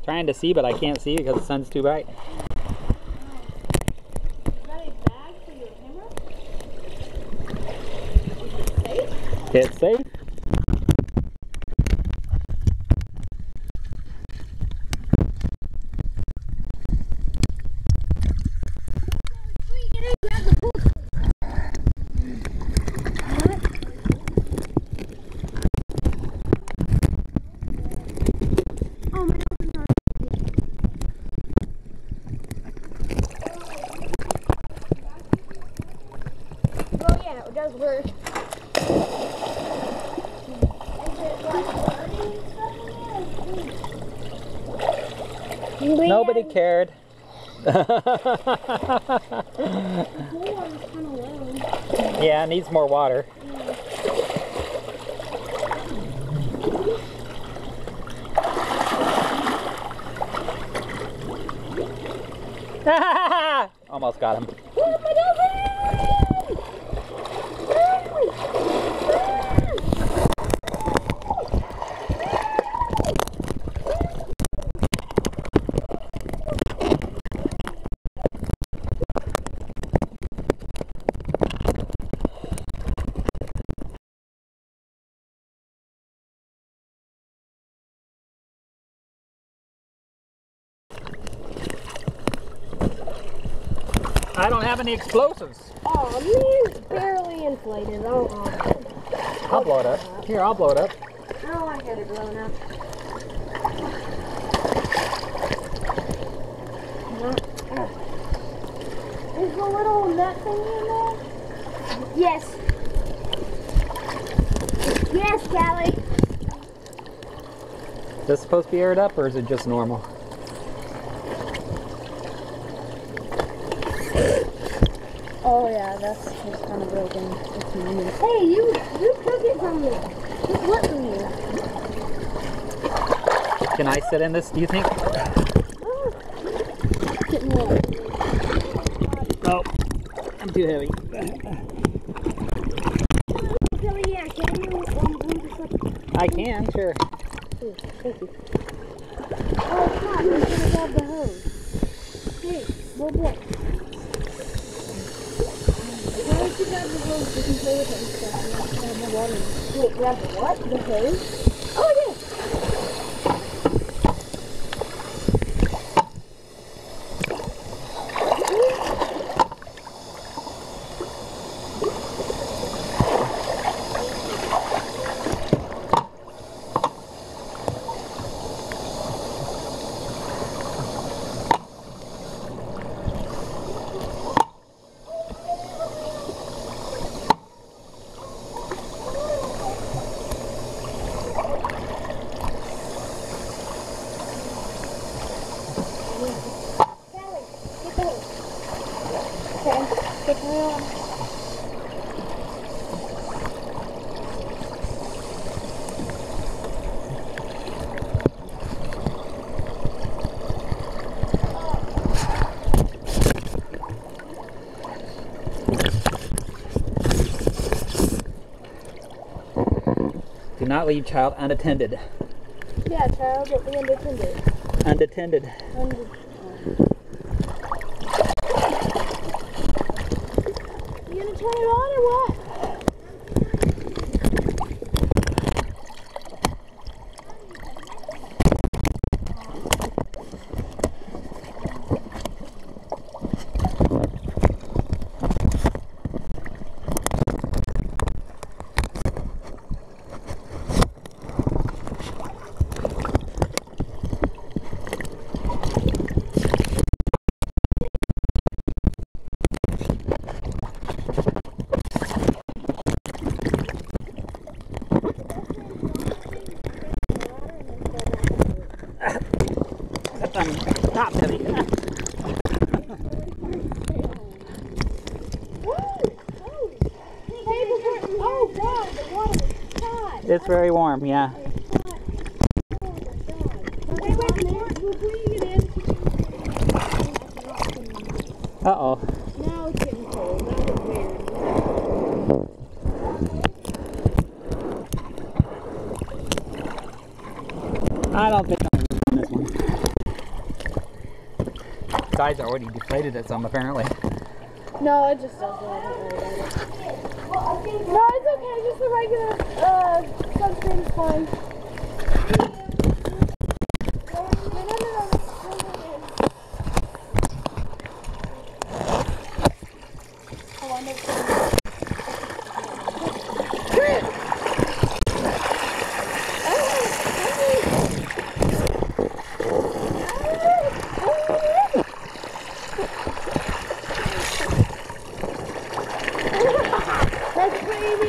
Trying to see, but I can't see because the sun's too bright. Is that a bag for your camera? Is it safe? It's safe. Oh yeah, it does work. Nobody cared. Yeah, it needs more water. Almost got him. I don't have any explosives. Oh man, it's barely inflated. I'll blow it up. Here, I'll blow it up. No, I got it blown up. Is the little nut thing in there? Yes. Yes, Callie. Is this supposed to be aired up or is it just normal? Oh yeah, that's just kind of broken. Hey, you took it from me. Just what from you? Can I sit in this, do you think? Oh. Getting warm. Oh, I'm too heavy. Kelly, yeah, can you move this up? I can, sure. Ooh, thank you. Oh, God, I'm gonna grab the hose. Hey, little boy. Why don't you grab the hose? We can play with it and stuff. Grab the water. Wait, grab the what? The hose? Oh, yeah. Do not leave child unattended. Yeah, child, but the unattended. Unattended. You gonna turn it on or what? Top heavy. Oh God, the water is hot. It's very warm, yeah. Wait, before you get in. Uh-oh. Now it's getting cold. Now it's weird. I don't think I'm in this one. sides already deflated it some, apparently. No, it just does that. No, it's okay. Just the regular sunscreen is fine. That's crazy!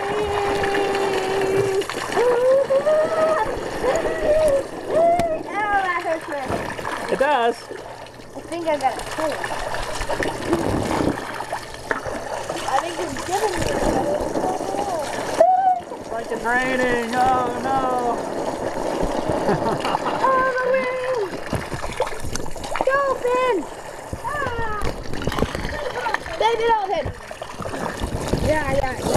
Oh, that hurts me. It does. I think I got a pull. I think it's giving me It's like it's raining. Oh no. oh, the wind! Dolphin! Ah! Baby dolphin! Yeah.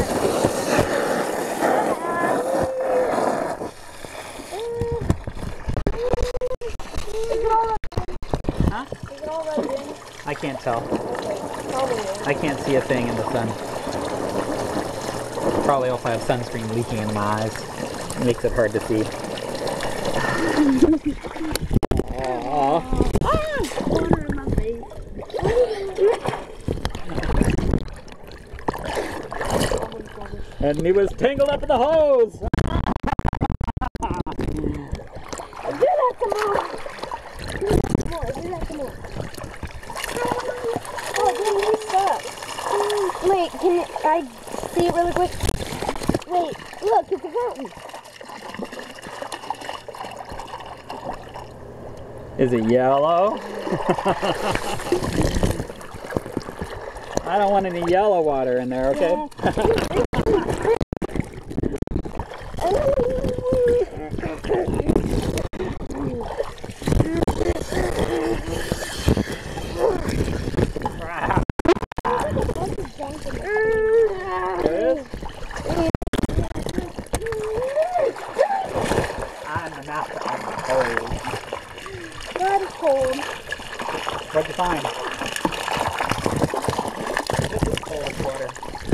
Huh? Is it all rubbed in? I can't tell. Okay, probably is. I can't see a thing in the sun. Probably also have sunscreen leaking in my eyes. It makes it hard to see. Aww. Water in my face. And he was tangled up in the hose. Do that some more. Do that some more. Oh, dude, you suck. Wait, can I see it really quick? Wait, look, it's a fountain. Is it yellow? I don't want any yellow water in there, okay? That is cold. What'd you find? This is cold water.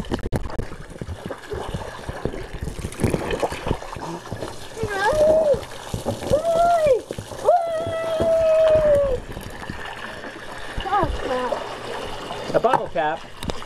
Oh, crap. A bottle cap.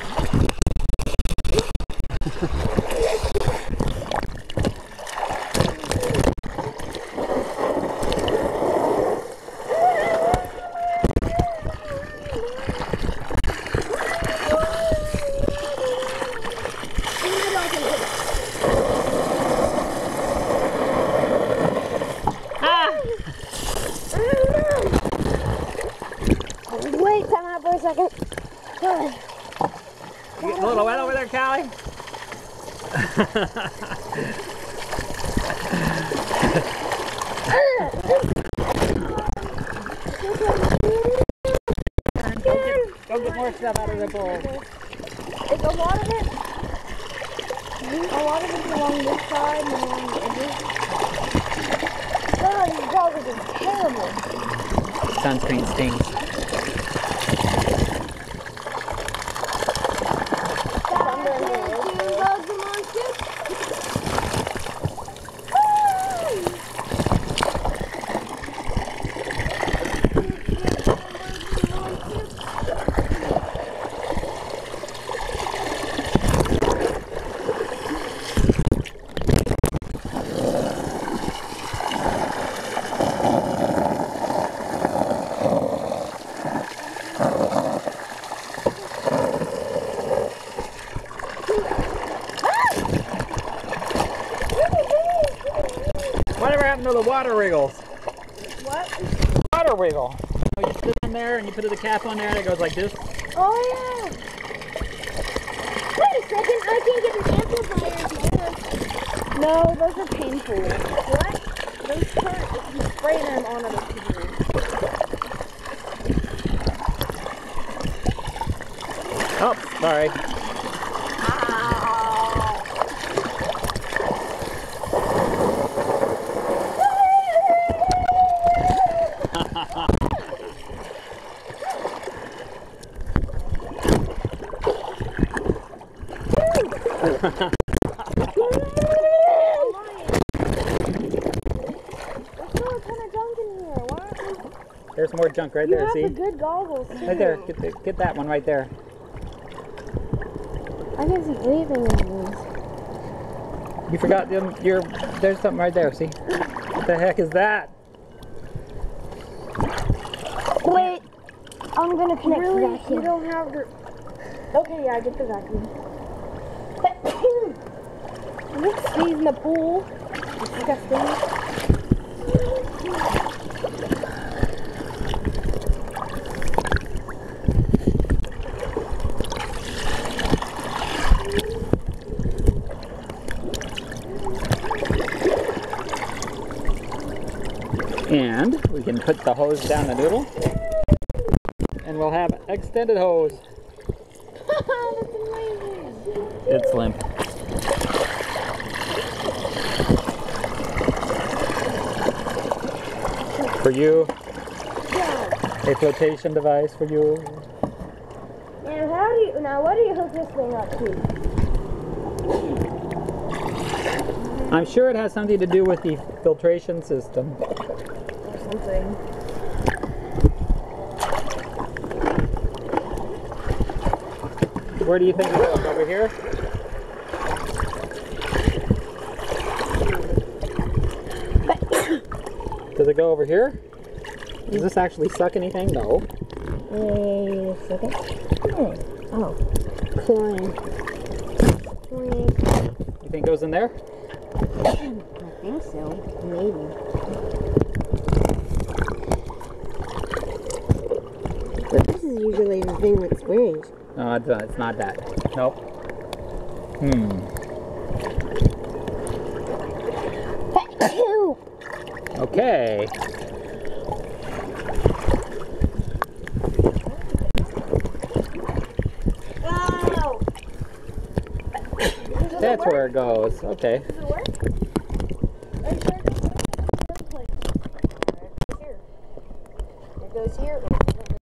Wait, time out for a second. You getting a little wet over there, Callie? Go get more stuff out of the bowl. Is a lot of it? A lot of it's along this side and along the edges. God, these goggles are terrible. Sunscreen stings. Whatever happened to the water wiggles? What? Water wiggle. Oh, you sit in there and you put the cap on there and it goes like this. Oh yeah. Wait a second, I can get an amplifier here. No, those are painful. What? Those hurt if you spray them on other people. Oh, sorry. There's more junk right You there, have see? the good goggles too. Right there, get that one right there. I can't see anything in these. You forgot there's something right there, see? What the heck is that? Wait, I'm gonna connect the vacuum. You don't have the... Okay, yeah, get the vacuum. This stays in the pool. Disgusting. And we can put the hose down the noodle. And we'll have extended hose. That's amazing. It's limp. For you, Yeah. a flotation device for you. And now what do you hook this thing up to? I'm sure it has something to do with the filtration system. Or something. Where do you think it goes? Over here? Does it go over here? Does this actually suck anything? No. Wait a second. Oh. Chlorine. You think it goes in there? I think so. Maybe. But this is usually the thing that's springs. No, it's not that. Nope. Okay. Oh! That's where it goes. Okay. Does it work? Are you sure?